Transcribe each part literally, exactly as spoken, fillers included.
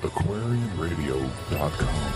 Aquarian Radio dot com.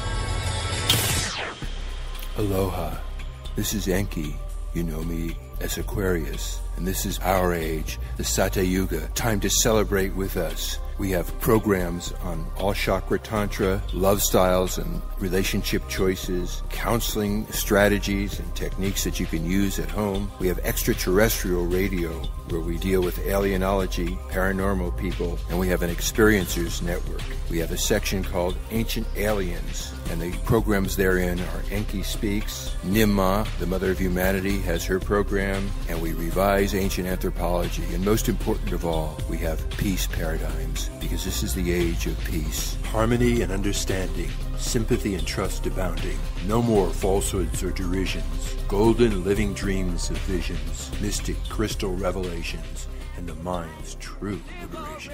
Aloha. This is Enki. You know me as Aquarius. And this is our age, the Sata Yuga. Time to celebrate with us. We have programs on all chakra tantra, love styles and relationship choices, counseling strategies and techniques that you can use at home. We have extraterrestrial radio where we deal with alienology, paranormal people, and we have an experiencers network. We have a section called Ancient Aliens, and the programs therein are Enki Speaks, Nimma, the Mother of Humanity, has her program, and we revise ancient anthropology. And most important of all, we have peace paradigms, because this is the age of peace. Harmony and understanding, sympathy and trust abounding. No more falsehoods or derisions. Golden living dreams of visions, mystic crystal revelations, and the mind's true liberation.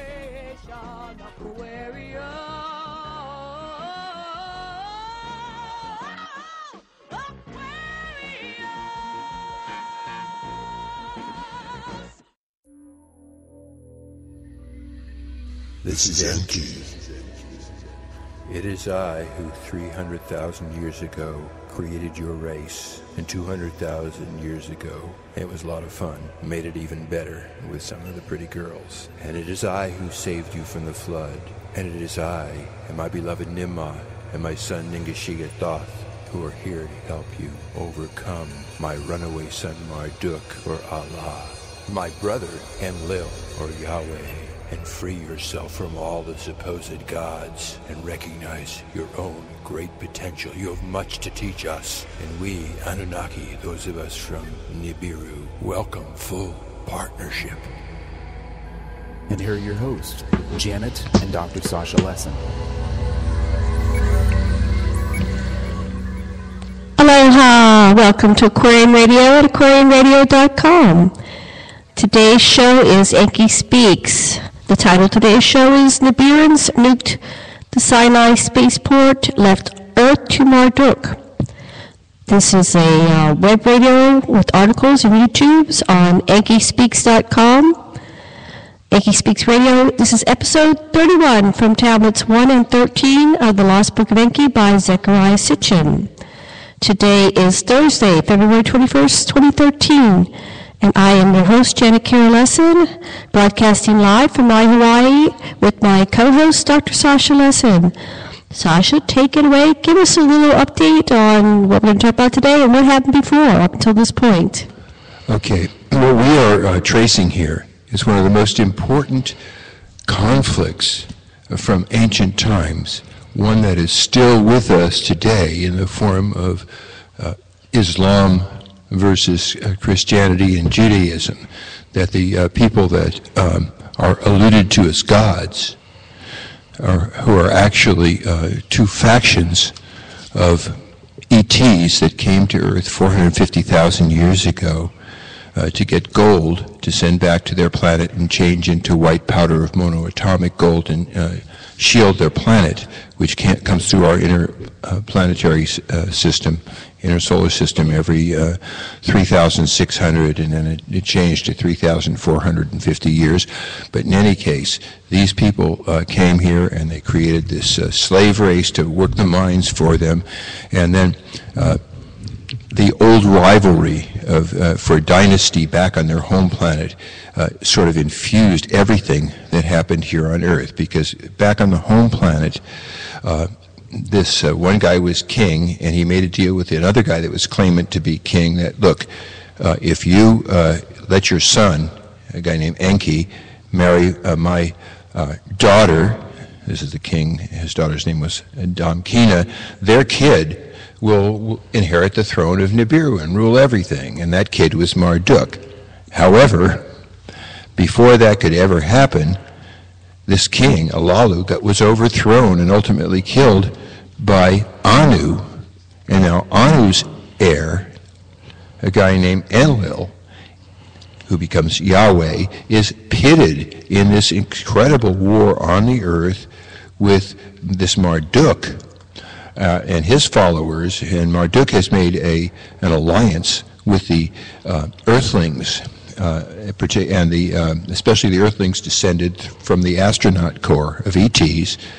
This is Enki. It is I who three hundred thousand years ago created your race, and two hundred thousand years ago it was a lot of fun, made it even better with some of the pretty girls. And it is I who saved you from the flood, and it is I and my beloved Nimma and my son Ningashiga Thoth who are here to help you overcome my runaway son Marduk or Allah, my brother Enlil or Yahweh, and free yourself from all the supposed gods and recognize your own great potential. You have much to teach us, and we, Anunnaki, those of us from Nibiru, welcome full partnership. And here are your hosts, Janet and Doctor Sasha Lessin. Aloha! Welcome to Aquarian Radio at Aquarian Radio dot com. Today's show is Enki Speaks. The title of today's show is Nibirans nuked the Sinai spaceport, left Earth to Marduk. This is a uh, web radio with articles and YouTubes on Enki Speaks dot com. Enki Speaks Radio, this is episode thirty-one from tablets one and thirteen of the Lost Book of Enki by Zecharia Sitchin. Today is Thursday, February twenty-first, twenty thirteen. And I am your host, Janet Kira Lessin, broadcasting live from Maui, Hawaii, with my co-host, Doctor Sasha Lessin. Sasha, take it away. Give us a little update on what we're going to talk about today and what happened before up until this point. Okay, what we are uh, tracing here is one of the most important conflicts from ancient times, one that is still with us today in the form of uh, Islam versus uh, Christianity and Judaism, that the uh, people that um, are alluded to as gods, are, who are actually uh, two factions of E Ts that came to Earth four hundred fifty thousand years ago uh, to get gold to send back to their planet and change into white powder of monoatomic gold and uh, shield their planet, which can't, comes through our inner uh, planetary uh, system, inner solar system every uh, three thousand six hundred, and then it, it changed to three thousand four hundred fifty years. But in any case, these people uh, came here and they created this uh, slave race to work the mines for them, and then uh, the old rivalry of uh, for dynasty back on their home planet uh, sort of infused everything that happened here on Earth, because back on the home planet, uh, this uh, one guy was king, and he made a deal with another guy that was claimant to be king that, look, uh, if you uh, let your son, a guy named Enki, marry uh, my uh, daughter, this is the king, his daughter's name was Damkina, their kid will inherit the throne of Nibiru and rule everything, and that kid was Marduk. However, before that could ever happen, this king, Alalu, got, was overthrown and ultimately killed by Anu, and now Anu's heir, a guy named Enlil, who becomes Yahweh, is pitted in this incredible war on the earth with this Marduk uh, and his followers, and Marduk has made a an alliance with the uh, Earthlings, uh, and the uh, especially the Earthlings descended from the astronaut corps of E Ts,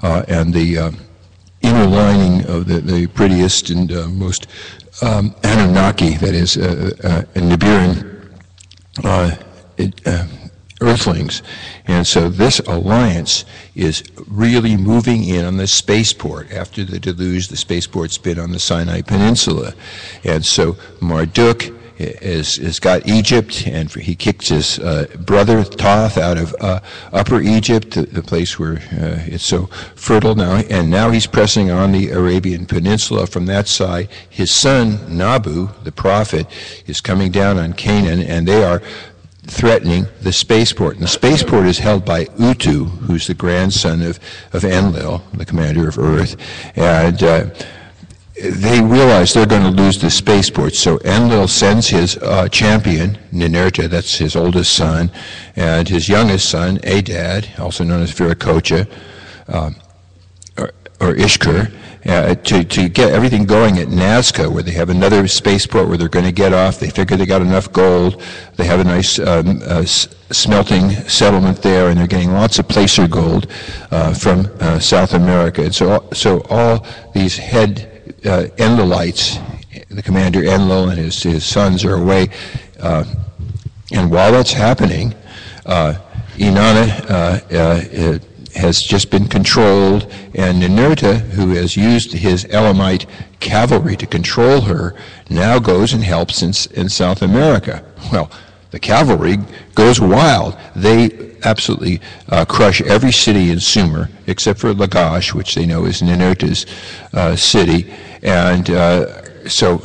uh, and the uh, inner lining of the, the prettiest and uh, most um, Anunnaki, that is, uh, uh, Nibiran uh, it, uh, Earthlings. And so this alliance is really moving in on the spaceport. After the deluge, the spaceport's been on the Sinai Peninsula. And so Marduk is, is got Egypt, and he kicked his uh, brother Thoth out of uh, Upper Egypt, the, the place where uh, it's so fertile now, and now he's pressing on the Arabian Peninsula from that side. His son Nabu, the prophet, is coming down on Canaan, and they are threatening the spaceport. And the spaceport is held by Utu, who's the grandson of, of Enlil, the commander of Earth, and uh, they realize they're going to lose the spaceport. So Enlil sends his uh, champion, Ninurta, that's his oldest son, and his youngest son, Adad, also known as Viracocha, um, or, or Ishkur, uh, to, to get everything going at Nazca, where they have another spaceport where they're going to get off. They figure they got enough gold. They have a nice um, uh, s- smelting settlement there, and they're getting lots of placer gold uh, from uh, South America. And so, so all these head Uh, Enlilites, the commander Enlil and his, his sons are away. Uh, and while that's happening, uh, Inanna uh, uh, has just been controlled, and Ninurta, who has used his Elamite cavalry to control her, now goes and helps in, in South America. Well, the cavalry goes wild. They absolutely uh, crush every city in Sumer, except for Lagash, which they know is Ninurta's uh, city. And uh, so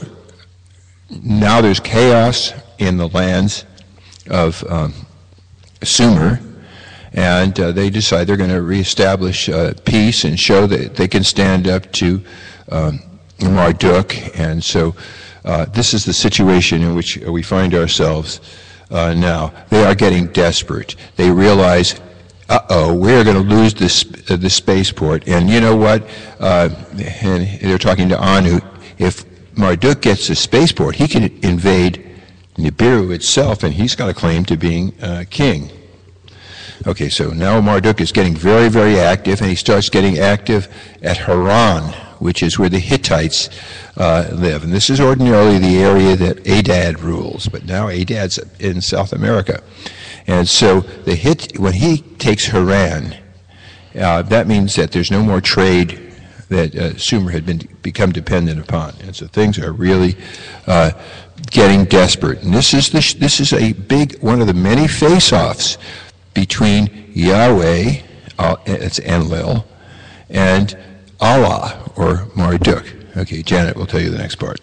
now there's chaos in the lands of um, Sumer, and uh, they decide they're going to reestablish uh, peace and show that they can stand up to um, Marduk. And so uh, this is the situation in which we find ourselves uh, now. They are getting desperate. They realize, uh-oh, we're going to lose this uh, the spaceport. And you know what? Uh, and they're talking to Anu. If Marduk gets the spaceport, he can invade Nibiru itself, and he's got a claim to being uh, king. Okay, so now Marduk is getting very, very active, and he starts getting active at Haran, which is where the Hittites uh, live. And this is ordinarily the area that Adad rules, but now Adad's in South America. And so the Hit, when he takes Haran, uh, that means that there's no more trade that uh, Sumer had been become dependent upon. And so things are really uh, getting desperate. And this is the, this is a big, one of the many face-offs between Yahweh, uh, it's Enlil, and Allah, or Marduk. Okay, Janet will tell you the next part.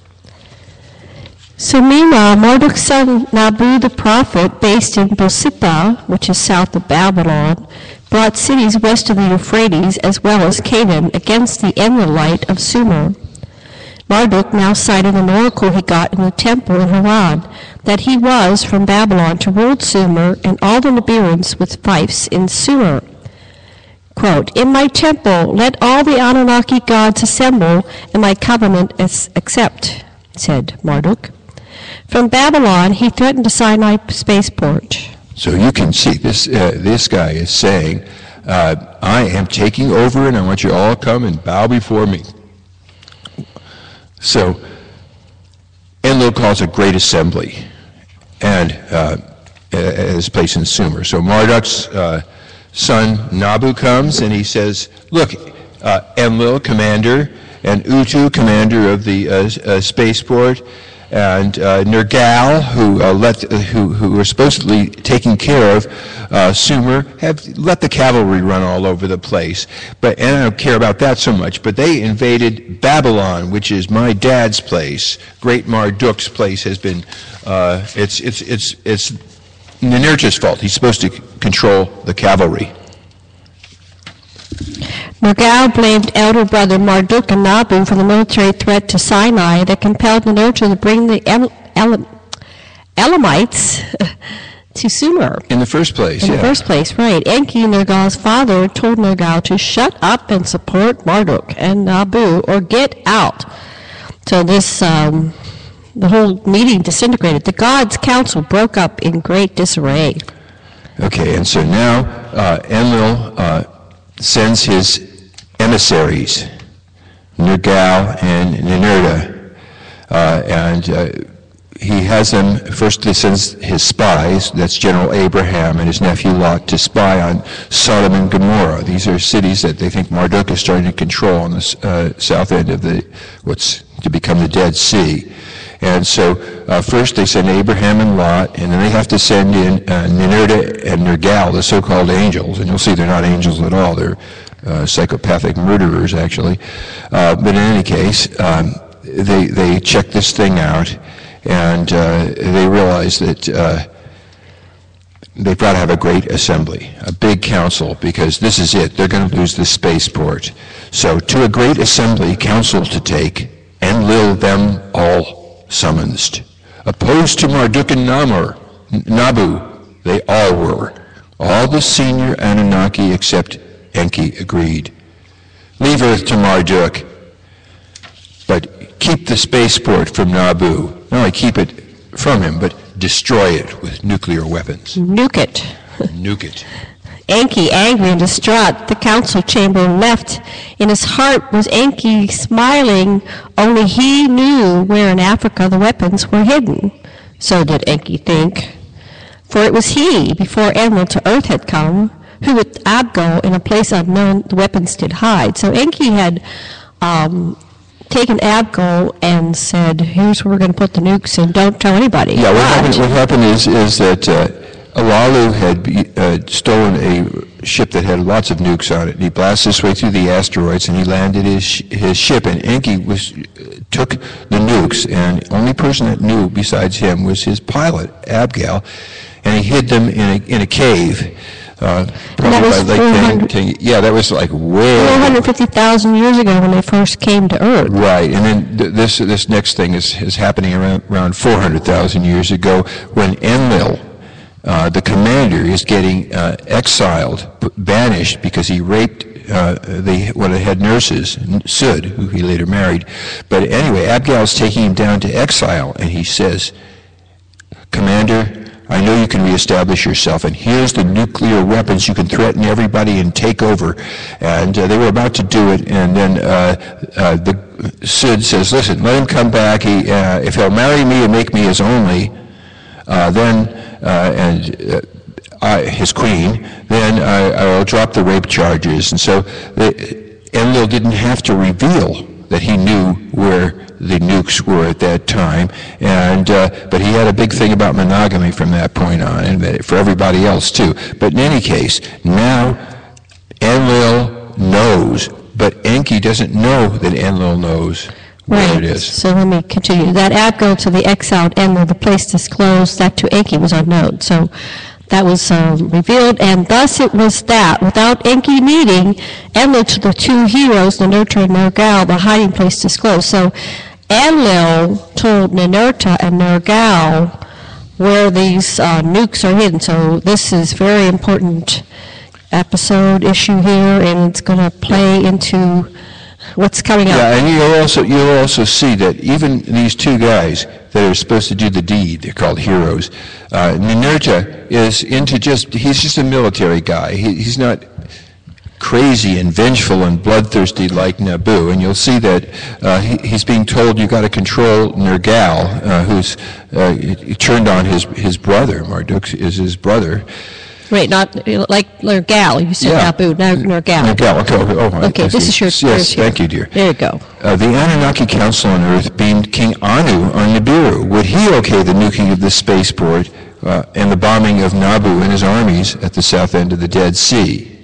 So meanwhile, Marduk's son Nabu the prophet, based in Borsippa, which is south of Babylon, brought cities west of the Euphrates as well as Canaan against the Enlilite of Sumer. Marduk now cited an oracle he got in the temple in Haran, that he was from Babylon to rule Sumer and all the Nibirans with fiefs in Sumer. Quote, "In my temple let all the Anunnaki gods assemble, and my covenant accept," said Marduk. From Babylon, he threatened the Sinai spaceport. So you can see this uh, this guy is saying, uh, I am taking over, and I want you all to come and bow before me. So Enlil calls a great assembly, and uh, at his place in Sumer. So Marduk's uh, son Nabu comes, and he says, look, uh, Enlil, commander, and Utu, commander of the uh, uh, spaceport, and uh, Nergal, who uh, let uh, who who were supposedly taking care of uh, Sumer, have let the cavalry run all over the place. But and I don't care about that so much. But they invaded Babylon, which is my dad's place. Great Marduk's place has been. Uh, it's it's it's it's Ninurta's fault. He's supposed to control the cavalry. Nergal blamed elder brother Marduk and Nabu for the military threat to Sinai that compelled Ninurta to bring the El- El- Elamites to Sumer. In the first place, In yeah. the first place, right. Enki, Nergal's father, told Nergal to shut up and support Marduk and Nabu or get out. So this, um, the whole meeting disintegrated. The gods' council broke up in great disarray. Okay, and so now uh, Enlil uh, sends his emissaries, Nergal and Ninurta, uh, and uh, he has them, first he sends his spies, that's General Abraham and his nephew Lot, to spy on Sodom and Gomorrah. These are cities that they think Marduk is starting to control on the uh, south end of the what's to become the Dead Sea. And so uh, first they send Abraham and Lot, and then they have to send in uh, Ninurta and Nergal, the so-called angels, and you'll see they're not angels at all, they're uh, psychopathic murderers actually. Uh, but in any case, um, they, they check this thing out, and uh, they realize that uh, they've got to have a great assembly, a big council, because this is it. They're going to lose the spaceport. So to a great assembly, council to take, Enlil them all summoned. Opposed to Marduk and Namur, Nabu, they all were. All the senior Anunnaki except Enki agreed. Leave Earth to Marduk, but keep the spaceport from Nabu. Not only keep it from him, but destroy it with nuclear weapons. Nuke it. Nuke it. Enki, angry and distraught, the council chamber left. In his heart was Enki smiling, only he knew where in Africa the weapons were hidden. So did Enki think. For it was he, before Enlil to earth had come, who with Abgol in a place unknown the weapons did hide. So Enki had um, taken Abgol and said, here's where we're going to put the nukes and don't tell anybody. Yeah, what but, happened, what happened is, is that uh, Alalu had be, uh, stolen a ship that had lots of nukes on it. He blasted his way through the asteroids and he landed his sh- his ship. And Enki was uh, took the nukes, and the only person that knew besides him was his pilot, Abgal, and he hid them in a in a cave. Uh, probably by Lake Tang- Yeah, that was like way four hundred fifty thousand years ago when they first came to Earth. Right, and then th- this this next thing is is happening around around four hundred thousand years ago when Enlil, Uh, the commander, is getting uh, exiled, b- banished, because he raped uh, the one of the head nurses, Sud, who he later married. But anyway, Abgal's taking him down to exile, and he says, Commander, I know you can reestablish yourself, and here's the nuclear weapons. You can threaten everybody and take over. And uh, they were about to do it, and then uh, uh, the Sud says, listen, let him come back. He, uh, if he'll marry me and make me his only, uh, then... Uh, and uh, I, his queen, then I, I will drop the rape charges. And so the, Enlil didn't have to reveal that he knew where the nukes were at that time, and uh, but he had a big thing about monogamy from that point on, and for everybody else too. But in any case, now Enlil knows, but Enki doesn't know that Enlil knows. Right. It is. So let me continue. That Abgol to the exiled Enlil, the place disclosed, that to Enki was unknown. So that was um, revealed, and thus it was that, without Enki meeting, Enlil to the two heroes, Ninurta and Nergal, the hiding place disclosed. So Enlil told Ninurta and Nergal where these uh, nukes are hidden. So this is very important episode issue here, and it's going to play into what's coming up. Yeah, and you'll also you'll also see that even these two guys that are supposed to do the deed, they're called heroes. Uh, Ninurta is into just he's just a military guy. He, he's not crazy and vengeful and bloodthirsty like Nabu. And you'll see that uh, he, he's being told you got to control Nergal, uh, who's uh, he turned on his his brother. Marduk is his brother. Right, not like Nergal. You said Yeah. Nabu, now Nergal. Nergal, okay. Oh, I- Okay, I this see. is your Yes, yours here. thank you, dear. There you go. Uh, the Anunnaki Council on Earth beamed King Anu on Nibiru. Would he okay the nuking of the spaceport uh, and the bombing of Nabu and his armies at the south end of the Dead Sea?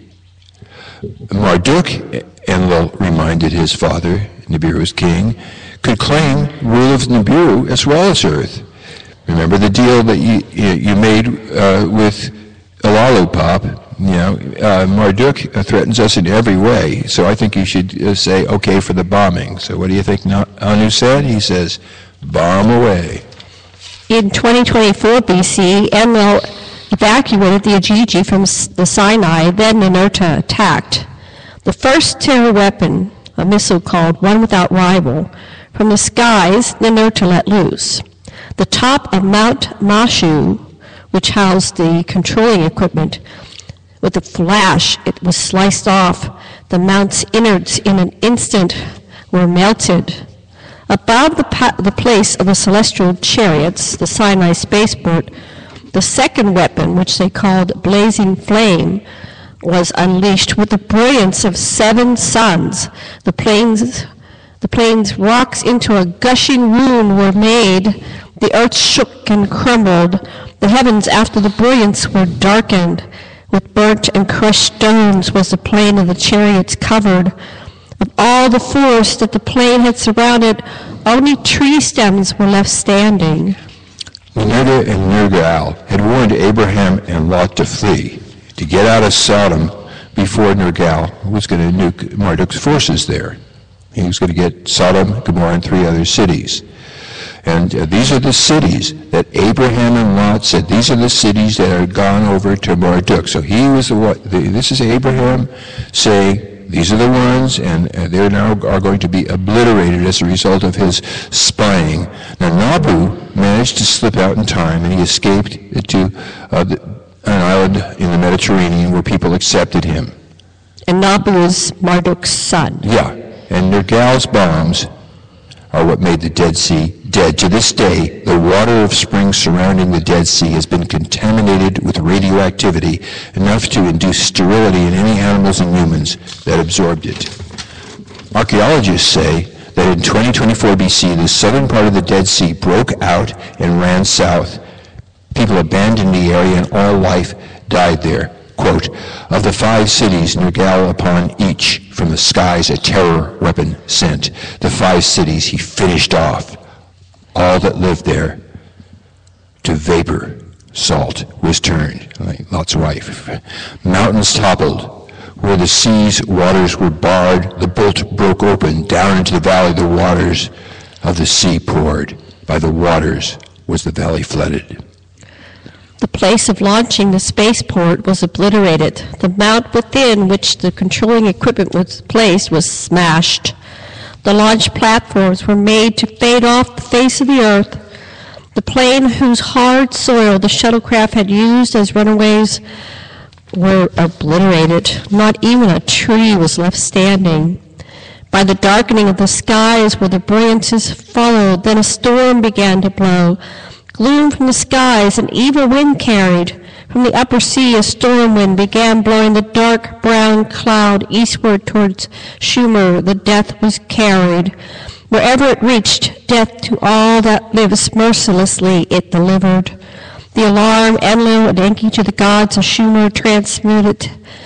Marduk, Enlil reminded his father, Nibiru's king, could claim rule of Nibiru as well as Earth. Remember the deal that you you, you made uh, with Alalupop? You know, uh, Marduk uh, threatens us in every way, so I think you should uh, say okay for the bombing. So what do you think Na- Anu said? He says, bomb away. In twenty twenty-four B C, Enlil evacuated the Ajiji from S- the Sinai, then Ninurta attacked. The first terror weapon, a missile called One Without Rival, from the skies, Ninurta let loose. The top of Mount Mashu, which housed the controlling equipment, With a flash, it was sliced off. The mount's innards in an instant were melted. Above the, pa- the place of the celestial chariots, the Sinai spaceport, the second weapon, which they called Blazing Flame, was unleashed with the brilliance of seven suns. The plains, the plains rocks into a gushing wound were made. The earth shook and crumbled. The heavens after the brilliance were darkened. With burnt and crushed stones was the plain of the chariots covered. Of all the forest that the plain had surrounded, only tree stems were left standing. Menuda and Nergal had warned Abraham and Lot to flee, to get out of Sodom before Nergal was going to nuke Marduk's forces there. He was going to get Sodom, Gomorrah, and three other cities. And uh, these are the cities that Abraham and Lot said, these are the cities that are gone over to Marduk. So he was the what? The, this is Abraham saying, these are the ones, and uh, they now are going to be obliterated as a result of his spying. Now Nabu managed to slip out in time, and he escaped to uh, the, an island in the Mediterranean where people accepted him. And Nabu is Marduk's son. Yeah, and Nergal's bombs are what made the Dead Sea dead. To this day, the water of springs surrounding the Dead Sea has been contaminated with radioactivity enough to induce sterility in any animals and humans that absorbed it. Archaeologists say that in twenty twenty-four B C, the southern part of the Dead Sea broke out and ran south. People abandoned the area and all life died there. Quote, of the five cities, Nergal upon each from the skies a terror weapon sent. The five cities he finished off. All that lived there to vapor, salt was turned, like Lot's wife. Mountains toppled. Where the sea's waters were barred, the bolt broke open. Down into the valley the waters of the sea poured. By the waters was the valley flooded. The place of launching the spaceport was obliterated. The mount within which the controlling equipment was placed was smashed. The launch platforms were made to fade off the face of the earth. The plain whose hard soil the shuttlecraft had used as runaways were obliterated. Not even a tree was left standing. By the darkening of the skies where the brilliances followed, then a storm began to blow. Gloom from the skies an evil wind carried. From the upper sea a storm wind began blowing the dark brown cloud eastward towards Shumer. The death was carried. Wherever it reached, death to all that lives mercilessly it delivered. The alarm Enlil and Enki to the gods of Shumer transmitted.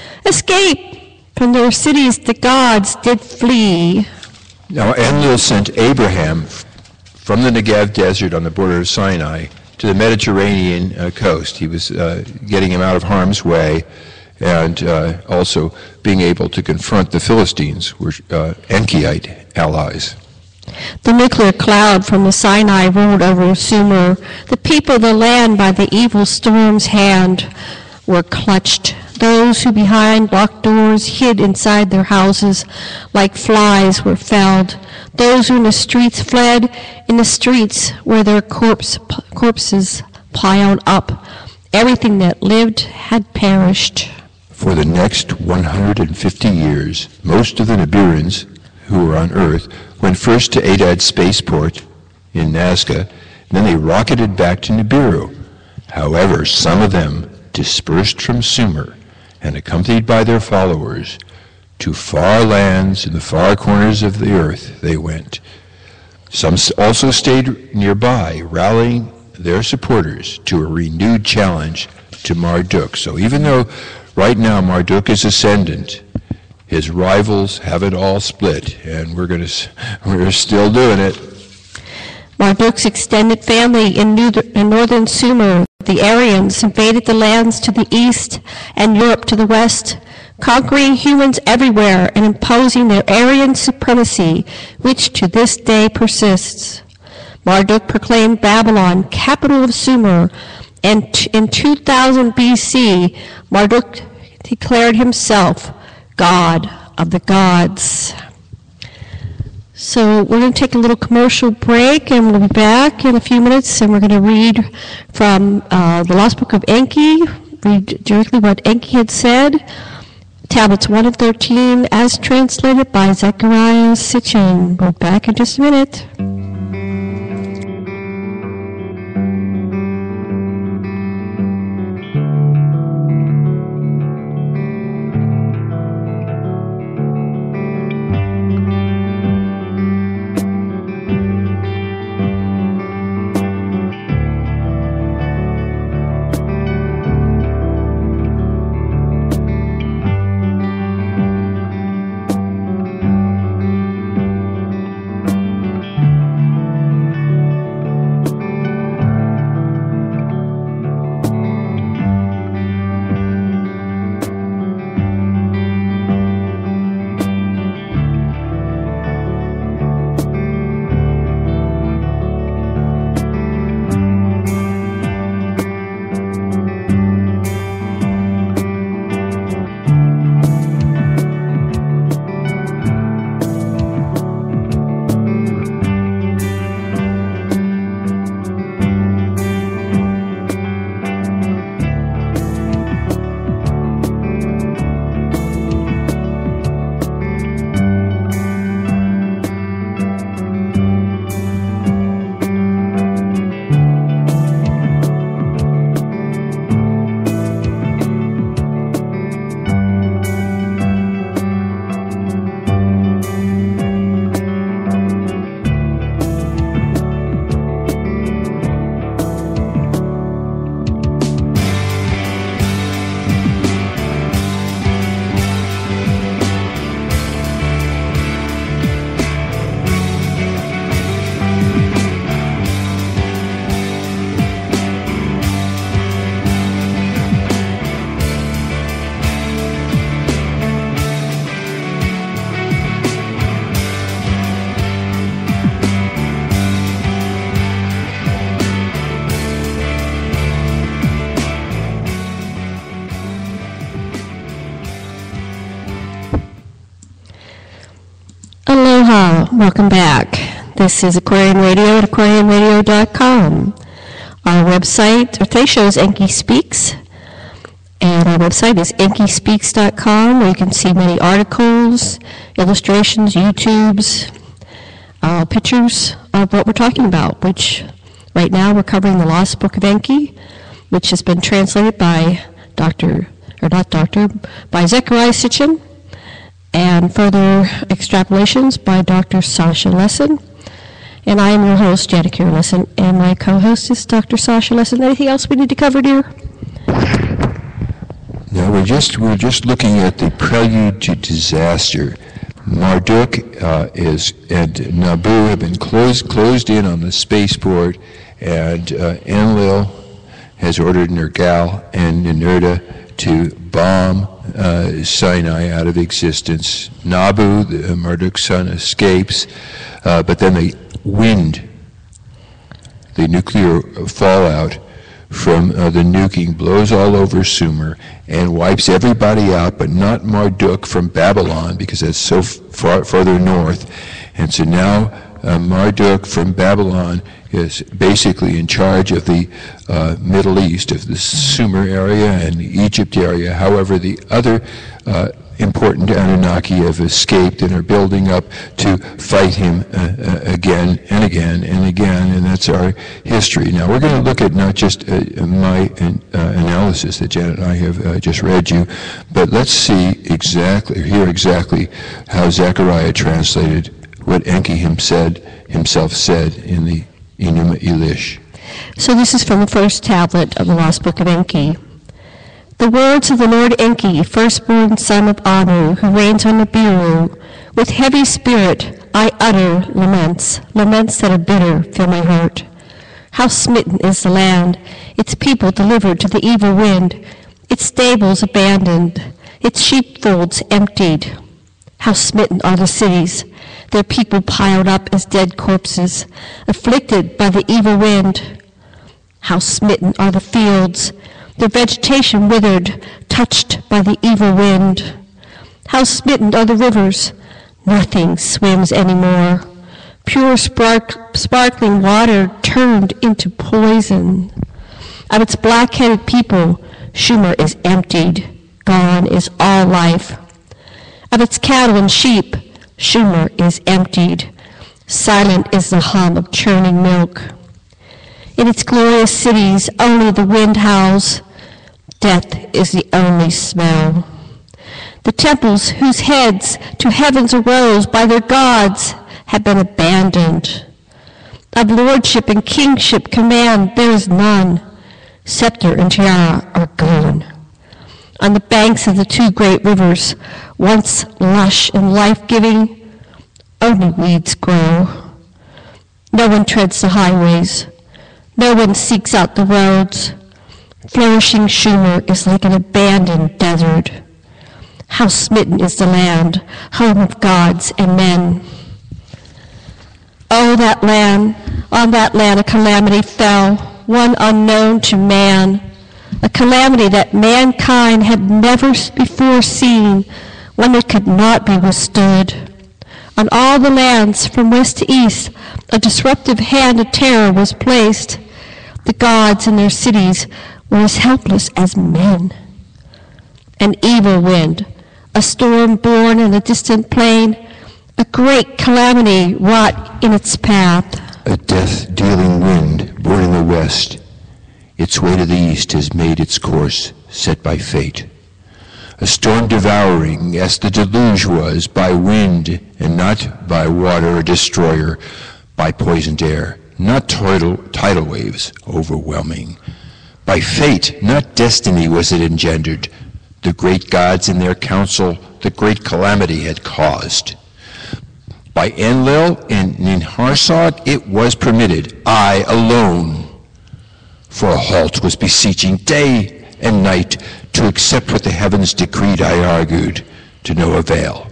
Escape! From their cities the gods did flee. Now Enlil sent Abraham from the Negev desert on the border of Sinai to the Mediterranean uh, coast. He was uh, getting him out of harm's way and uh, also being able to confront the Philistines, who were uh, Enkiite allies. The nuclear cloud from the Sinai rolled over Sumer. The people of the land by the evil storm's hand were clutched. Those who behind locked doors hid inside their houses like flies were felled. Those who in the streets fled. In the streets where their corpse, corpses piled up. Everything that lived had perished. For the next one hundred fifty years, most of the Nibiruns who were on Earth went first to Adad Spaceport in Nazca, then they rocketed back to Nibiru. However, some of them dispersed from Sumer and accompanied by their followers to far lands in the far corners of the earth they went. Some also stayed nearby, rallying their supporters to a renewed challenge to Marduk. So even though right now Marduk is ascendant, his rivals have it all split, and we're going to we're still doing it. Marduk's extended family in, New, in northern Sumer, the Aryans, invaded the lands to the east and Europe to the west, conquering humans everywhere and imposing their Aryan supremacy, which to this day persists. Marduk proclaimed Babylon capital of Sumer, and t- in two thousand B C, Marduk declared himself God of the gods. So we're going to take a little commercial break, and we'll be back in a few minutes, and we're going to read from uh, the Lost Book of Enki, read directly what Enki had said. Tablets one of thirteen, as translated by Zechariah Sitchin. We're back in just a minute. Aloha, welcome back. This is Aquarian Radio at aquarian radio dot com. Our website, or today's show is Enki Speaks, and our website is enki speaks dot com, where you can see many articles, illustrations, YouTubes, uh, pictures of what we're talking about, which right now we're covering the Lost Book of Enki, which has been translated by Doctor, or not Doctor, by Zechariah Sitchin, and further extrapolations by Doctor Sasha Lessin. And I am your host, Janet Kira Lessin, and my co-host is Doctor Sasha Lessin. Anything else we need to cover, dear? No, we're just we're just looking at the prelude to disaster. Marduk uh, is and Nabu have been closed closed in on the spaceport, and uh, Enlil has ordered Nergal and Ninurta to bomb uh, Sinai out of existence. Nabu, the, uh, Marduk's son, escapes, uh, but then the wind, the nuclear fallout from uh, the nuking blows all over Sumer and wipes everybody out, but not Marduk from Babylon, because that's so far farther north. And so now uh, Marduk from Babylon is basically in charge of the uh, Middle East, of the Sumer area and the Egypt area. However, the other uh, important Anunnaki have escaped and are building up to fight him uh, uh, again and again and again, and that's our history. Now, we're going to look at not just uh, my uh, analysis that Janet and I have uh, just read you, but let's see exactly, hear exactly how Zechariah translated what Enki him said, himself said in the Enuma Elish. So this is from the first tablet of the Lost Book of Enki. The words of the Lord Enki, firstborn son of Anu, who reigns on Nibiru. With heavy spirit I utter laments, laments that are bitter fill my heart. How smitten is the land, its people delivered to the evil wind, its stables abandoned, its sheepfolds emptied. How smitten are the cities, their people piled up as dead corpses, afflicted by the evil wind. How smitten are the fields, their vegetation withered, touched by the evil wind. How smitten are the rivers, nothing swims anymore. Pure spark, sparkling water turned into poison. Of its black-headed people, Shumer is emptied. Gone is all life. Of its cattle and sheep, Shumer is emptied. Silent is the hum of churning milk. In its glorious cities, only the wind howls. Death is the only smell. The temples whose heads to heavens arose by their gods have been abandoned. Of lordship and kingship command there is none. Scepter and tiara are gone. On the banks of the two great rivers, once lush and life-giving, only weeds grow. No one treads the highways. No one seeks out the roads. Flourishing Shumer is like an abandoned desert. How smitten is the land, home of gods and men. Oh, that land, on that land a calamity fell, one unknown to man, a calamity that mankind had never before seen, one that could not be withstood. On all the lands from west to east, a disruptive hand of terror was placed. The gods in their cities were as helpless as men. An evil wind, a storm born in a distant plain, a great calamity wrought in its path. A death-dealing wind born in the west, its way to the east has made its course set by fate. A storm devouring, as the deluge was, by wind and not by water, a destroyer, by poisoned air, not tidal, tidal waves overwhelming. By fate, not destiny, was it engendered. The great gods in their council the great calamity had caused. By Enlil and Ninharsag it was permitted, I alone, for a halt was beseeching day and night to accept what the heavens decreed. I argued, to no avail.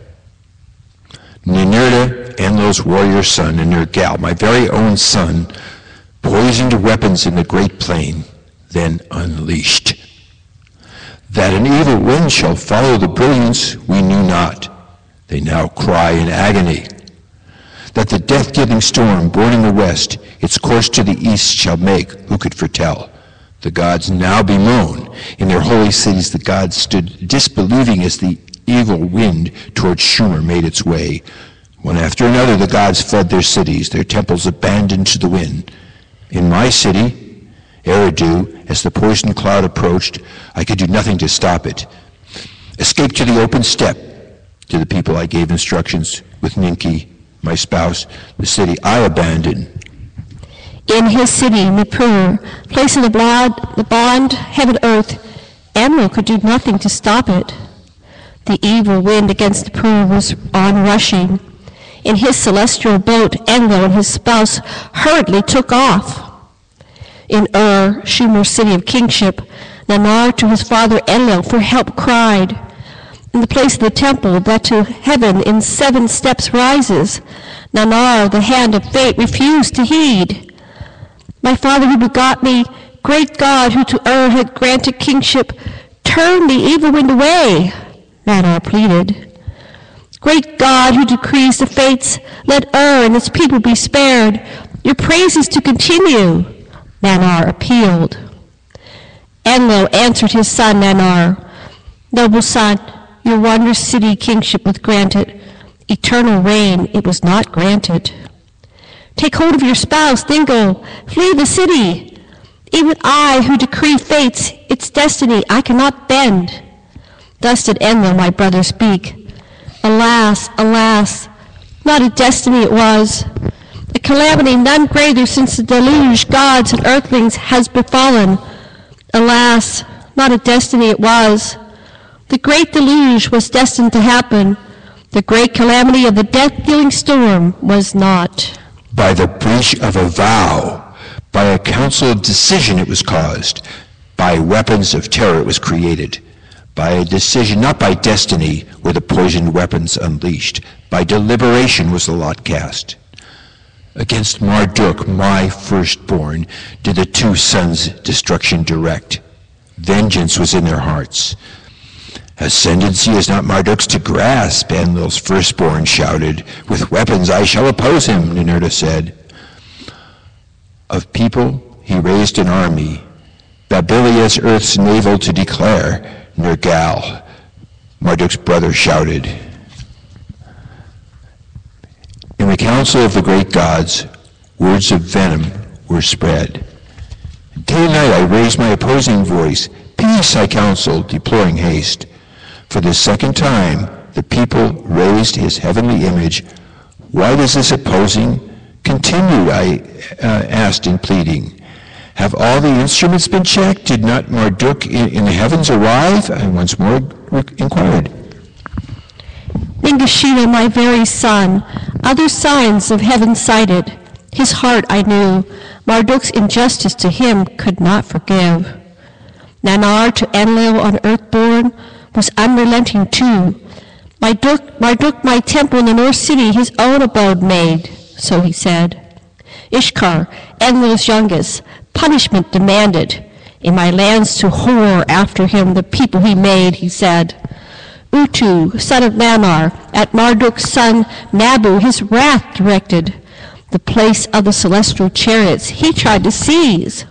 Ninurta, Enlil's warrior son, and Nergal, my very own son, poisoned weapons in the great plain, then unleashed. That an evil wind shall follow the brilliance we knew not. They now cry in agony. That the death-giving storm born in the west its course to the east shall make, who could foretell? The gods now bemoan. In their holy cities the gods stood disbelieving as the evil wind towards Shumer made its way. One after another the gods fled their cities, their temples abandoned to the wind. In my city, Eridu, as the poison cloud approached, I could do nothing to stop it. Escape to the open steppe. To the people I gave instructions with Ninki, my spouse, the city I abandoned. In his city, Nippur, place of the bond, the bond, heaven, earth, Enlil could do nothing to stop it. The evil wind against Nippur was on-rushing. In his celestial boat, Enlil and his spouse hurriedly took off. In Ur, Shumer's city of kingship, Nanar to his father Enlil for help cried. In the place of the temple that to heaven in seven steps rises, Nanar, the hand of fate, refused to heed. My father who begot me, great God who to Ur had granted kingship, turn the evil wind away, Nanar pleaded. Great God who decrees the fates, let Ur and its people be spared, your praises to continue, Nanar appealed. Enlil answered his son Nanar, noble son, your wondrous city kingship was granted. Eternal reign it was not granted. Take hold of your spouse, then go, flee the city. Even I, who decree fates, its destiny I cannot bend. Thus did Enlil, my brother, speak. Alas, alas, not a destiny it was. A calamity none greater since the deluge gods and earthlings has befallen. Alas, not a destiny it was. The great deluge was destined to happen. The great calamity of the death-dealing storm was not. By the breach of a vow, by a council of decision it was caused, by weapons of terror it was created, by a decision, not by destiny, were the poisoned weapons unleashed, by deliberation was the lot cast. Against Marduk, my firstborn, did the two sons destruction direct. Vengeance was in their hearts. Ascendancy is not Marduk's to grasp, Enlil's firstborn shouted. With weapons I shall oppose him, Ninurta said. Of people he raised an army, Babilius earth's navel to declare, Nergal, Marduk's brother, shouted. In the council of the great gods, words of venom were spread. Day and night I raised my opposing voice. Peace, I counseled, deploring haste. For the second time, the people raised his heavenly image. Why does this opposing continue, I uh, asked in pleading. Have all the instruments been checked? Did not Marduk in, in the heavens arrive? I once more inquired. Ningishita, my very son, other signs of heaven sighted. His heart I knew. Marduk's injustice to him could not forgive. Nanar to Enlil on earth born was unrelenting too. Marduk, Marduk my temple in the north city his own abode made, so he said. Ishkar, Enlil's youngest, punishment demanded. In my lands to whore after him the people he made, he said. Utu, son of Nanar, at Marduk's son Nabu his wrath directed. The place of the celestial chariots he tried to seize.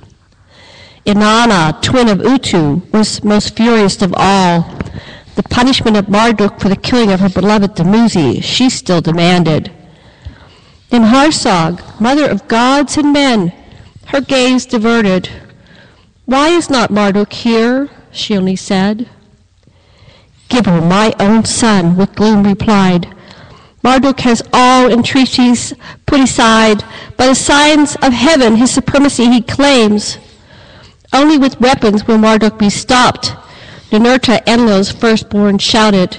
Inanna, twin of Utu, was most furious of all. The punishment of Marduk for the killing of her beloved Dumuzi she still demanded. Then Harsag, mother of gods and men, her gaze diverted. Why is not Marduk here? She only said. Gibber, my own son, with gloom replied. Marduk has all entreaties put aside, by the signs of heaven his supremacy he claims. Only with weapons will Marduk be stopped, Ninurta, Enlil's firstborn, shouted.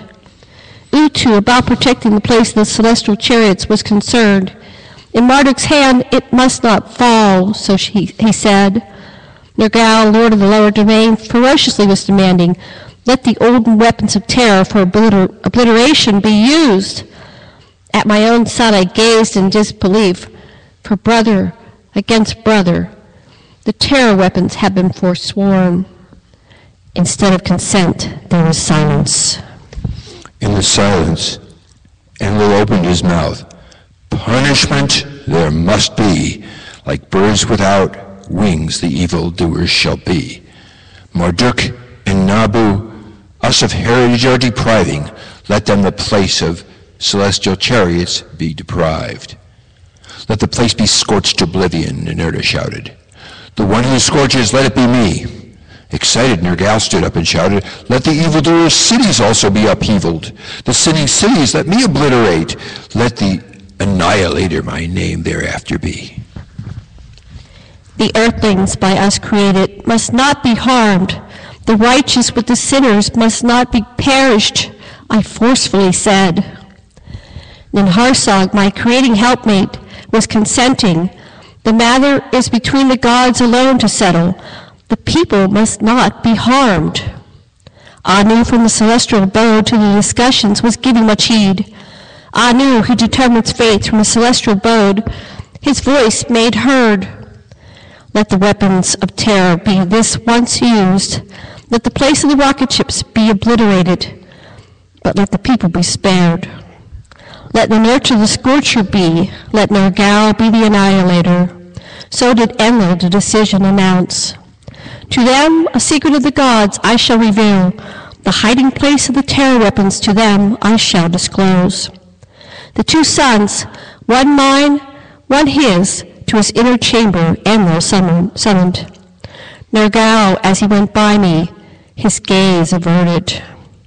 Utu, about protecting the place of the celestial chariots, was concerned. In Marduk's hand it must not fall, so she, he said. Nergal, lord of the lower domain, ferociously was demanding, let the olden weapons of terror for obliter- obliteration be used. At my own son I gazed in disbelief, for brother against brother, the terror weapons have been forsworn. Instead of consent, there was silence. In the silence, Enlil opened his mouth. Punishment there must be. Like birds without wings, the evildoers shall be. Marduk and Nabu, us of heritage are depriving. Let them the place of celestial chariots be deprived. Let the place be scorched oblivion, Ninurta shouted. The one who scorches, let it be me. Excited, Nergal stood up and shouted, let the evildoers' cities also be upheavaled. The sinning cities, let me obliterate. Let the annihilator my name thereafter be. The earthlings by us created must not be harmed. The righteous with the sinners must not be perished, I forcefully said. Ninharsag, my creating helpmate, was consenting. The matter is between the gods alone to settle. The people must not be harmed. Anu from the celestial abode to the discussions was giving much heed. Anu, who determines fates from the celestial abode, his voice made heard. Let the weapons of terror be this once used. Let the place of the rocket ships be obliterated. But let the people be spared. Let Ninurta the scorcher be. Let Nergal be the annihilator. So did Enlil the decision announce. To them, a secret of the gods I shall reveal. The hiding place of the terror weapons to them I shall disclose. The two sons, one mine, one his, to his inner chamber Enlil summoned. Nergal, as he went by me, his gaze averted.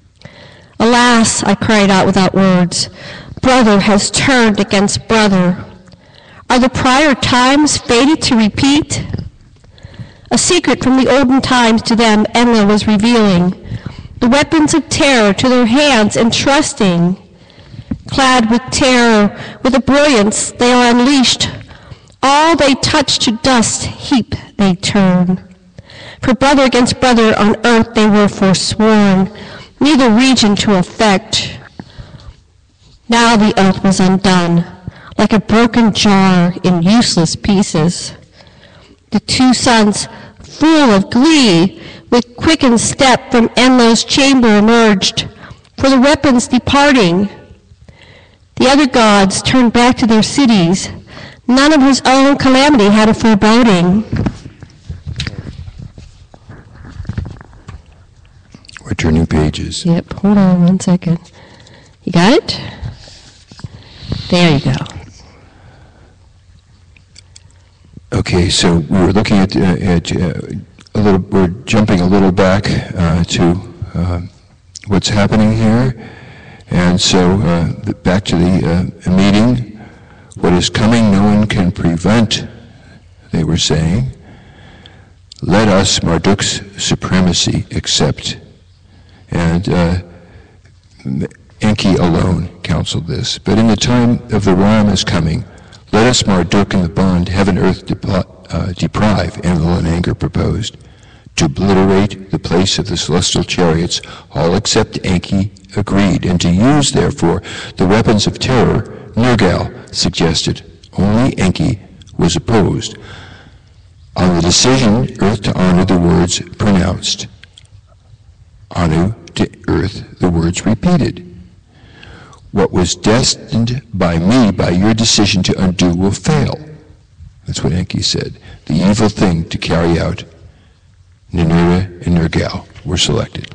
Alas, I cried out without words, brother has turned against brother. Are the prior times fated to repeat? A secret from the olden times to them Enlil was revealing, the weapons of terror to their hands entrusting. Clad with terror, with a brilliance they are unleashed. All they touch to dust heap they turn. For brother against brother on earth they were forsworn, neither region to affect. Now the oath was undone, like a broken jar in useless pieces. The two sons, full of glee, with quickened step from Enlil's chamber emerged, for the weapons departing. The other gods turned back to their cities. None of his own calamity had a foreboding. turning pages. Yep, hold on one second. You got it? There you go. Okay, so we were looking at, uh, at uh, a little, we're jumping a little back uh, to uh, what's happening here. And so uh, the, back to the uh, meeting. What is coming no one can prevent, they were saying. Let us Marduk's supremacy accept. And uh, Enki alone counseled this. But in the time of the Ram is coming, let us Marduk in the bond heaven earth depl- uh, deprive, Enlil in anger proposed, to obliterate the place of the celestial chariots, all except Enki agreed, and to use, therefore, the weapons of terror, Nergal suggested. Only Enki was opposed. On the decision, earth to honor the words pronounced. Anu to earth, the words repeated. What was destined by me, by your decision to undo, will fail. That's what Enki said. The evil thing to carry out, Ninurta and Nergal were selected.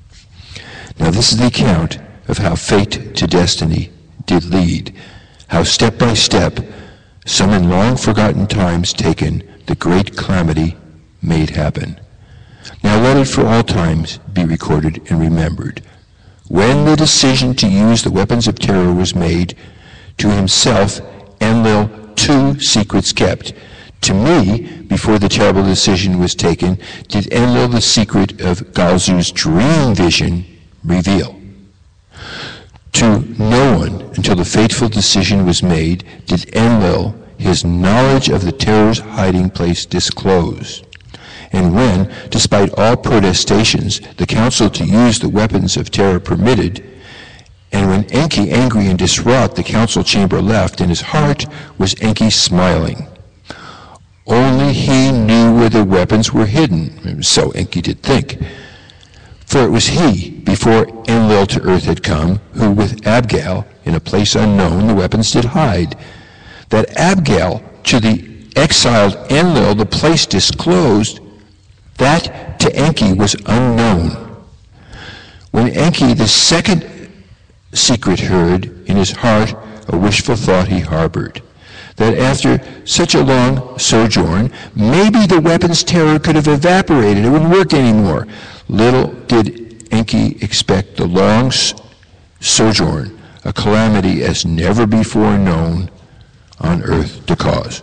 Now this is the account of how fate to destiny did lead, how step by step, some in long forgotten times taken, the great calamity made happen. Now let it for all times be recorded and remembered. When the decision to use the weapons of terror was made, to himself Enlil two secrets kept. To me, before the terrible decision was taken, did Enlil the secret of Galzu's dream vision reveal. To no one, until the fateful decision was made, did Enlil his knowledge of the terror's hiding place disclose. And when, despite all protestations, the council to use the weapons of terror permitted, and when Enki, angry and distraught, the council chamber left, in his heart was Enki smiling. Only he knew where the weapons were hidden, so Enki did think. For it was he, before Enlil to earth had come, who with Abgal, in a place unknown, the weapons did hide. That Abgal, to the exiled Enlil, the place disclosed, that to Enki was unknown. When Enki the second secret heard, in his heart a wishful thought he harbored, that after such a long sojourn, maybe the weapon's terror could have evaporated, it wouldn't work anymore. Little did Enki expect the long sojourn, a calamity as never before known on earth to cause.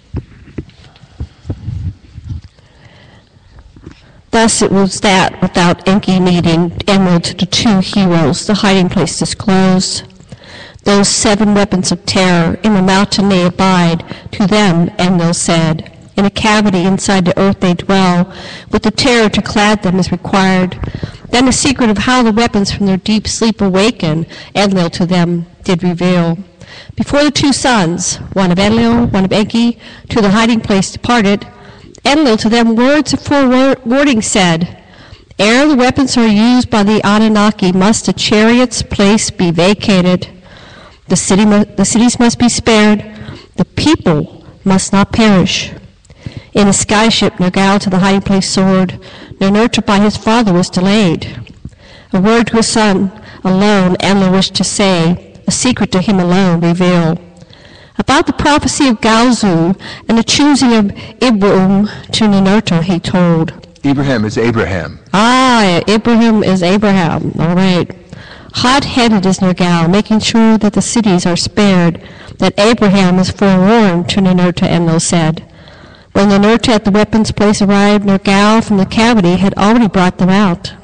Thus it was that, without Enki needing emerald to the two heroes, the hiding place disclosed. Those seven weapons of terror in the mountain they abide, to them Enlil said. In a cavity inside the earth they dwell, with the terror to clad them is required. Then the secret of how the weapons from their deep sleep awaken, Enlil to them did reveal. Before the two sons, one of Enlil, one of Enki, to the hiding place departed, Enlil to them words of forewarning said, ere the weapons are used by the Anunnaki, must the chariot's place be vacated. The, city mu- the cities must be spared. The people must not perish. In a skyship, Nergal to the hiding place soared. Ninurta by his father was delayed. A word to his son alone Enlil wished to say, a secret to him alone reveal. About the prophecy of Galzu and the choosing of Ibrahim to Ninurta, he told. Abraham is Abraham. Ah, Abraham is Abraham. All right. Hot-headed is Nergal, making sure that the cities are spared, that Abraham is forewarned, to Ninurta, Enlil said. When Ninurta at the weapons place arrived, Nergal from the cavity had already brought them out.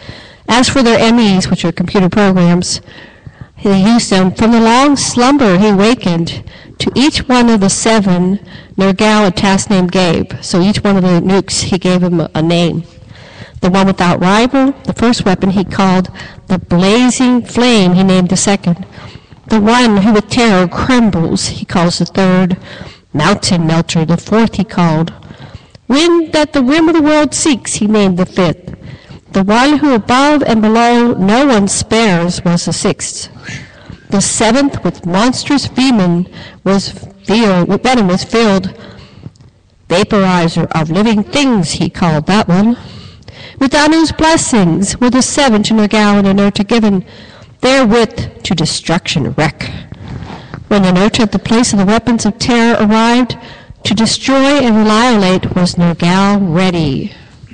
As for their M Es, which are computer programs, he used them. From the long slumber he wakened. To each one of the seven, Nergal a task name gave. So each one of the nukes, he gave him a, a name. The one without rival, the first weapon he called the blazing flame, he named the second. The one who with terror crumbles, he calls the third. Mountain melter, the fourth he called. Wind that the rim of the world seeks, he named the fifth. The one who above and below no one spares was the sixth. The seventh with monstrous venom was filled, venom was filled. Vaporizer of living things, he called that one. With Anu's blessings were the seven to Nergal and Ninurta given, therewith to destruction wreck. When Ninurta at the place of the weapons of terror arrived, to destroy and annihilate was Nergal ready.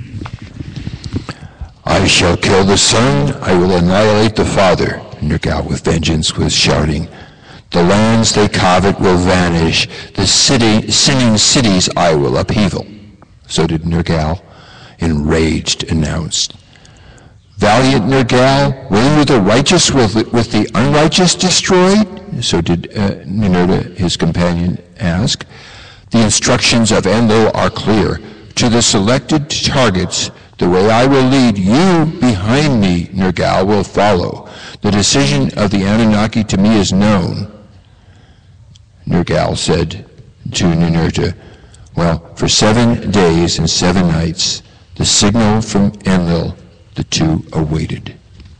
I shall kill the son, I will annihilate the father, Nergal with vengeance was shouting. The lands they covet will vanish, the city, sinning cities I will upheaval. So did Nergal, enraged, announced. Valiant Nergal, will the righteous with, with the unrighteous destroyed? So did uh, Ninurta, his companion, ask. The instructions of Enlil are clear. To the selected targets, the way I will lead you behind me, Nergal, will follow. The decision of the Anunnaki to me is known. Nergal said to Ninurta, well, for seven days and seven nights, the signal from Enlil, the two awaited.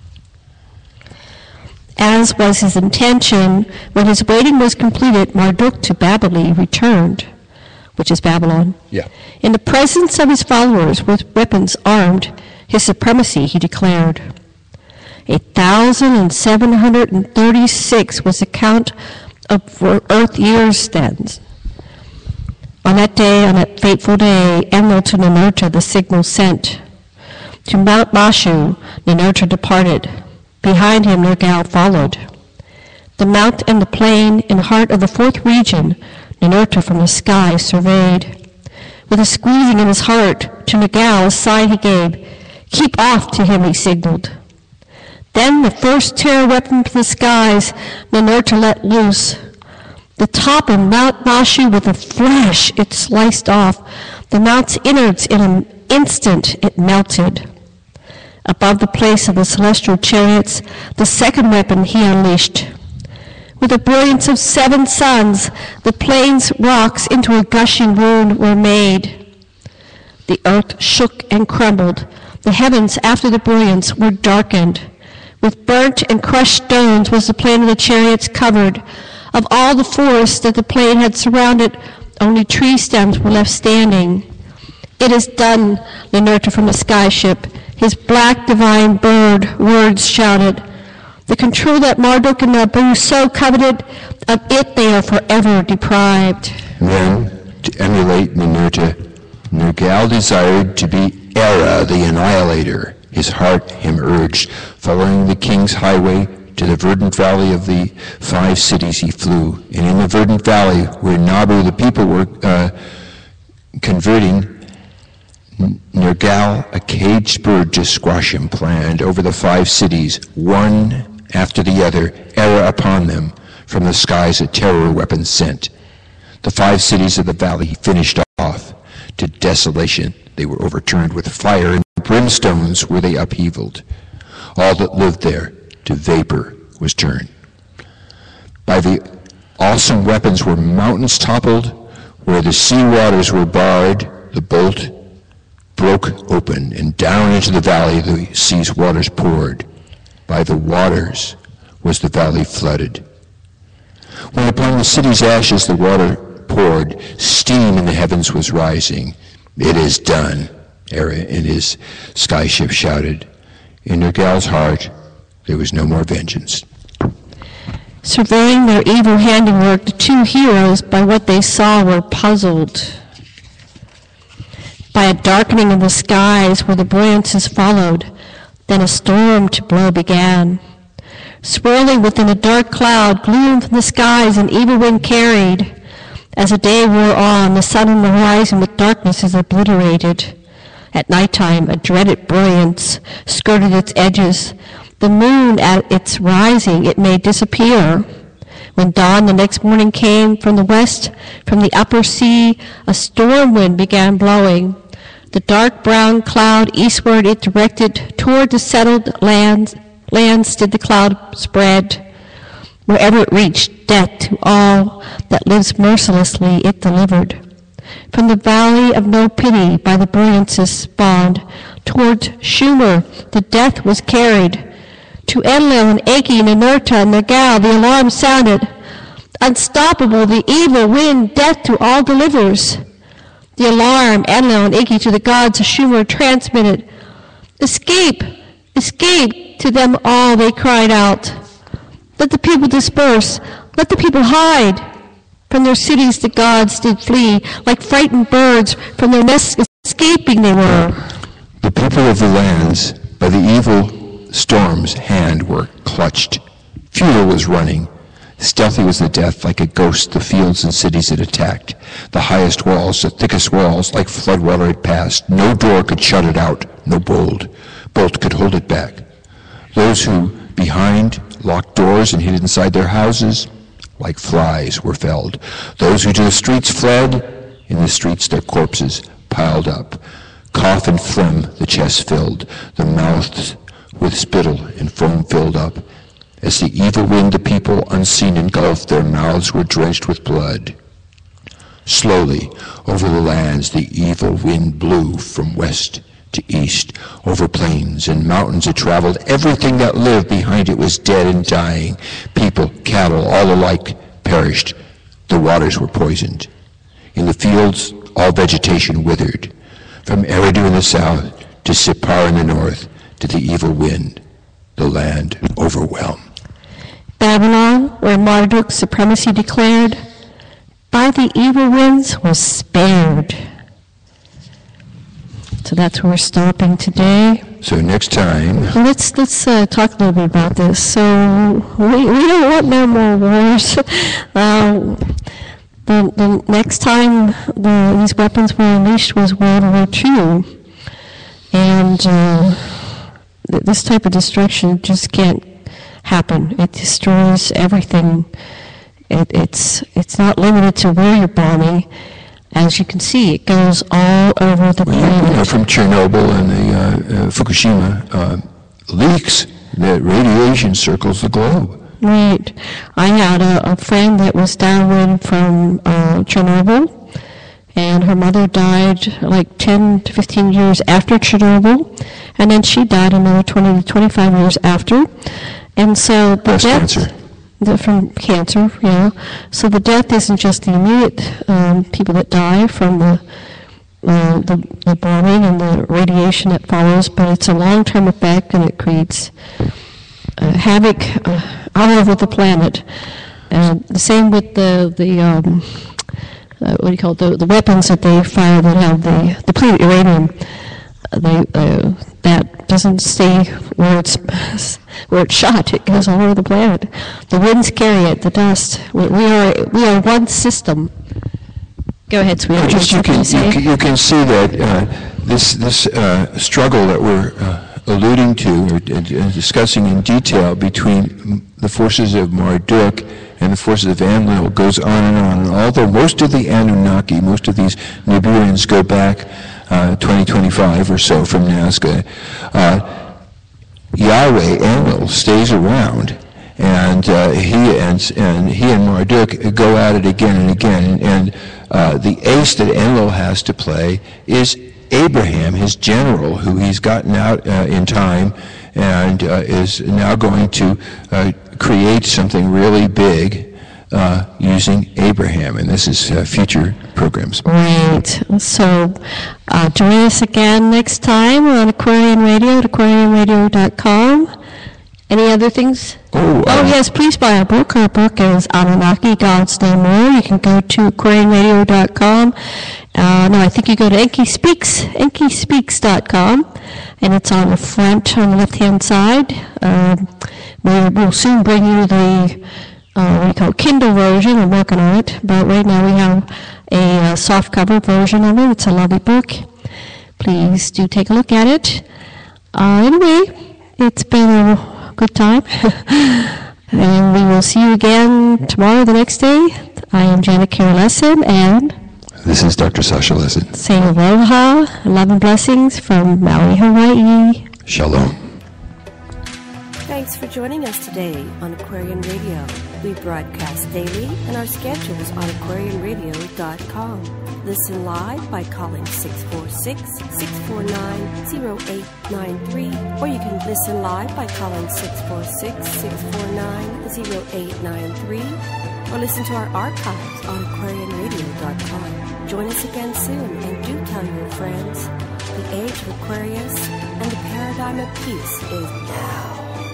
As was his intention, when his waiting was completed, Marduk to Babylon returned, which is Babylon. Yeah. In the presence of his followers with weapons armed, his supremacy he declared. A thousand and seven hundred and thirty-six was the count of earth years then. On that day, on that fateful day, Enlil to Ninurta the signal sent. To Mount Mashu, Ninurta departed. Behind him, Nergal followed. The mount and the plain in the heart of the fourth region, Ninurta from the sky surveyed. With a squeezing in his heart, to Nergal a sign he gave. Keep off, to him he signaled. Then the first terror weapon from the skies, Ninurta let loose. The top of Mount Mashu, with a flash, it sliced off. The mount's innards in an instant it melted. Above the place of the celestial chariots, the second weapon he unleashed. With a brilliance of seven suns, the plain's rocks into a gushing wound were made. The earth shook and crumbled. The heavens, after the brilliance, were darkened. With burnt and crushed stones was the plain of the chariots covered. Of all the forests that the plain had surrounded, only tree stems were left standing. It is done, Ninurta from the sky ship. His black divine bird words shouted. The control that Marduk and Nabu so coveted, of it they are forever deprived. Then, to emulate Ninurta, Nergal desired to be Era, the annihilator. His heart him urged, following the king's highway to the verdant valley of the five cities he flew. And in the verdant valley, where Nabu, the people, were uh, converting, Nergal, a caged bird to squash him, planned over the five cities, one after the other, Era upon them, from the skies a terror weapon sent. The five cities of the valley he finished off. To desolation they were overturned, with fire and brimstones were they upheavaled. All that lived there to vapor was turned. By the awesome weapons were mountains toppled, where the sea waters were barred, the bolt broke open, and down into the valley the sea's waters poured. By the waters was the valley flooded. When upon the city's ashes the water poured, steam in the heavens was rising. It is done, Era in his skyship shouted. In Nergal's heart there was no more vengeance. Surveying their evil handiwork, the two heroes by what they saw were puzzled. By a darkening of the skies where the brilliances followed, then a storm to blow began. Swirling within a dark cloud, gloom from the skies an evil wind carried. As the day wore on, the sun on the horizon with darkness is obliterated. At nighttime, a dreaded brilliance skirted its edges. The moon at its rising it made disappear. When dawn the next morning came from the west, from the upper sea, a storm wind began blowing. The dark brown cloud eastward it directed, toward the settled lands, lands did the cloud spread. Wherever it reached, death to all that lives mercilessly it delivered. From the valley of no pity by the brilliances spawned, toward Shumer the death was carried. To Enlil and Eki, Ninurta, and Nergal the alarm sounded. Unstoppable the evil wind, death to all delivers. The alarm, Enlil and Eki, to the gods of Shumer transmitted. Escape! Escape! To them all they cried out. Let the people disperse. Let the people hide. From their cities the gods did flee. Like frightened birds from their nests escaping they were. The people of the lands by the evil storm's hand were clutched. Futile was running. Stealthy was the death, like a ghost, the fields and cities it attacked. The highest walls, the thickest walls, like floodwater it passed. No door could shut it out, no bolt, bolt could hold it back. Those who, behind, locked doors and hid inside their houses, like flies were felled. Those who to the streets fled, in the streets their corpses piled up. Cough and phlegm the chests filled, the mouths with spittle and foam filled up. As the evil wind the people unseen engulfed, their mouths were drenched with blood. Slowly over the lands the evil wind blew from west to east. Over plains and mountains it traveled. Everything that lived behind it was dead and dying. People, cattle, all alike perished. The waters were poisoned. In the fields all vegetation withered. From Eridu in the south to Sippar in the north, to the evil wind, the land overwhelmed. Babylon, where Marduk's supremacy declared, by the evil winds was spared. So that's where we're stopping today. So next time, let's let's uh, talk a little bit about this. So we we don't want no more wars. uh, the the next time the, these weapons were unleashed was World War Two, and uh, th- this type of destruction just can't happen. It destroys everything. It, it's it's not limited to where you're bombing. As you can see, it goes all over the well, planet. You know, from Chernobyl and the uh, uh, Fukushima uh, leaks, that radiation circles the globe. Right. I had a, a friend that was downwind from uh, Chernobyl, and her mother died like ten to fifteen years after Chernobyl, and then she died another twenty to twenty-five years after. And so the Breast death, cancer. The, from cancer, yeah. So the death isn't just the immediate um, people that die from the, uh, the the bombing and the radiation that follows, but it's a long-term effect, and it creates uh, havoc uh, all over the planet. And the same with the the um, uh, what do you call it? The, the weapons that they fire that have the depleted uranium. Uh, they uh, that doesn't stay where it's where it's shot. It goes all over the planet. The winds carry it. The dust. We, we are we are one system. Go ahead, sweetheart. Just you can, you can you can see that uh, this this uh, struggle that we're uh, alluding to or uh, discussing in detail between the forces of Marduk and the forces of Enlil goes on and on. And although most of the Anunnaki, most of these Nibiruans go back uh, twenty, twenty-five or so from Nazca, uh, Yahweh, Enlil, stays around. And uh, he and and he and Marduk go at it again and again. And, and uh, the ace that Enlil has to play is Abraham, his general, who he's gotten out uh, in time, and uh, is now going to uh, create something really big uh, using Abraham. And this is uh, future programs. Right. So uh, join us again next time on Aquarian Radio at aquarian radio dot com. Any other things? Oh, oh um, yes, please buy our book. Our book is Anunnaki, Gods No More. You can go to aquarian radio dot com. Uh, no, I think you go to Enki Speaks, enki speaks dot com, and it's on the front on the left-hand side. Um, we will soon bring you the, uh, what do you call it, Kindle version. I'm working on it, but right now we have a uh, soft cover version of it. It's a lovely book. Please do take a look at it. Uh, anyway, it's been a good time. And we will see you again tomorrow, the next day. I am Janet Kara Lesson, and this is Doctor Sasha Lesson. saying aloha, love and blessings from Maui, Hawaii. Shalom. Thanks for joining us today on Aquarian Radio. We broadcast daily, and our schedule is on aquarian radio dot com. Listen live by calling six four six, six four nine, zero eight nine three, or you can listen live by calling six four six, six four nine, zero eight nine three. or listen to our archives on aquarian radio dot com. Join us again soon, and do tell your friends. The age of Aquarius and the paradigm of peace is now.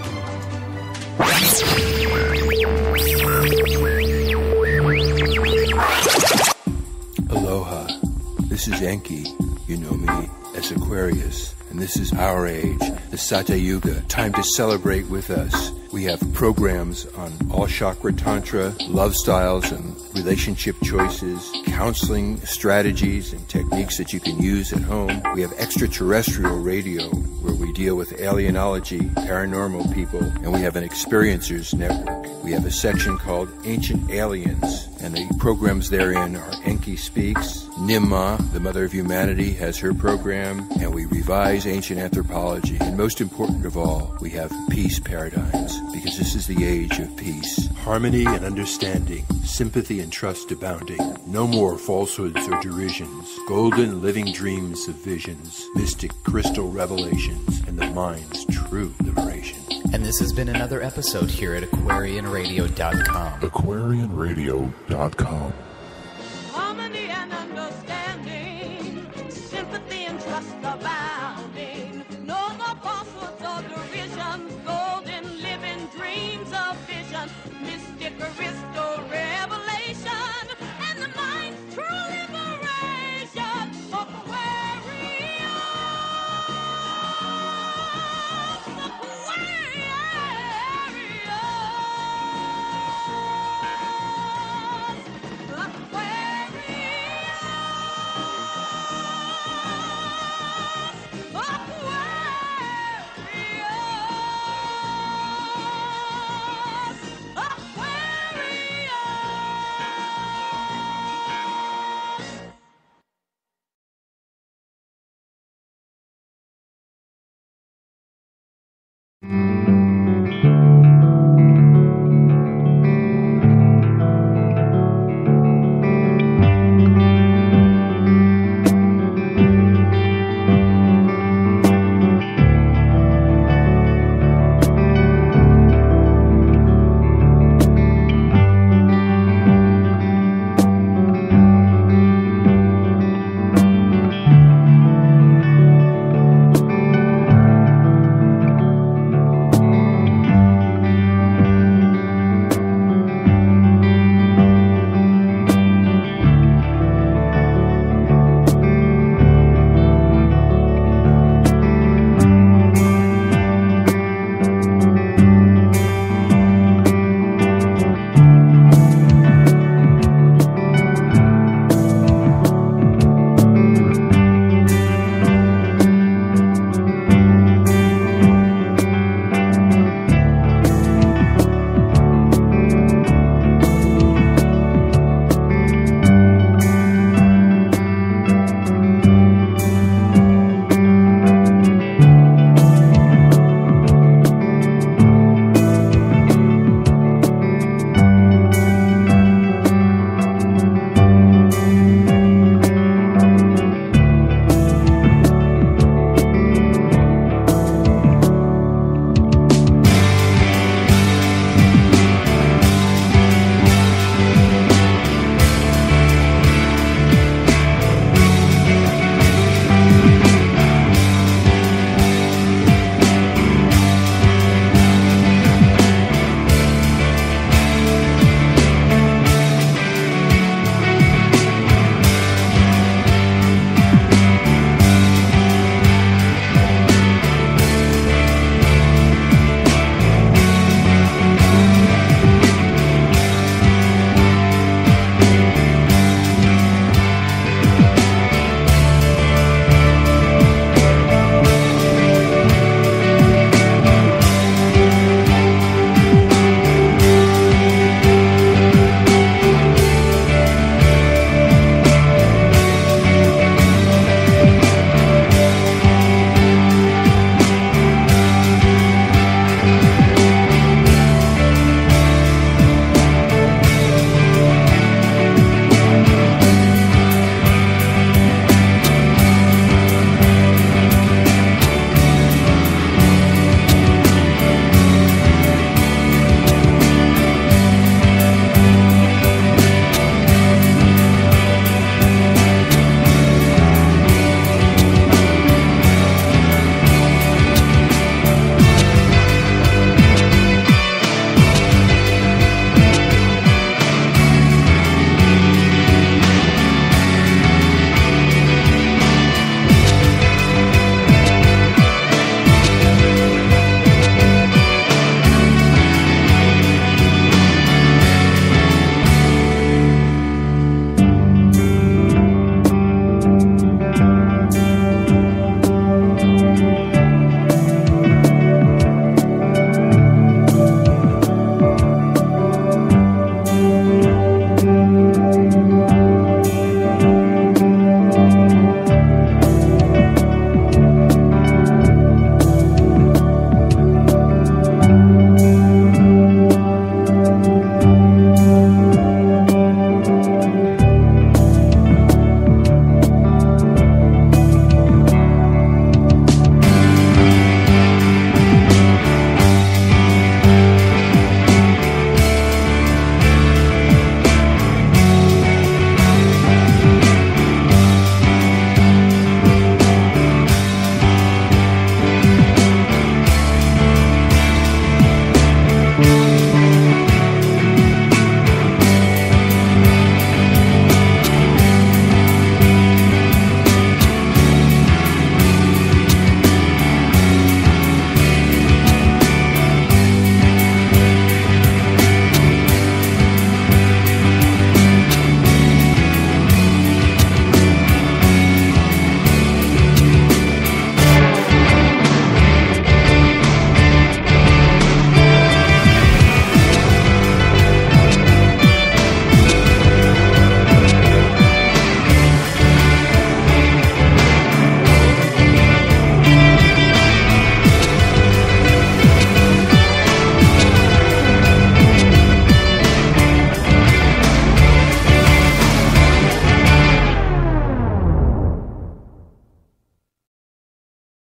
Aloha. This is Enki. You know me as Aquarius. And this is our age, the Sata Yuga. Time to celebrate with us. We have programs on all chakra tantra, love styles and relationship choices, counseling strategies and techniques that you can use at home. We have extraterrestrial radio where we deal with alienology, paranormal people, and we have an experiencers network. We have a section called Ancient Aliens, and the programs therein are Enki Speaks, Nimma, the Mother of Humanity, has her program, and we revise ancient anthropology. And most important of all, we have peace paradigms, because this is the age of peace. Harmony and understanding, sympathy and trust abounding. No more falsehoods or derisions. Golden living dreams of visions, mystic crystal revelations, and the mind's true liberation. And this has been another episode here at aquarian radio dot com. aquarian radio dot com. Harmony and understanding, sympathy and trust abounding. No more falsehoods or derisions, golden living dreams of vision, mystic crystal revelation.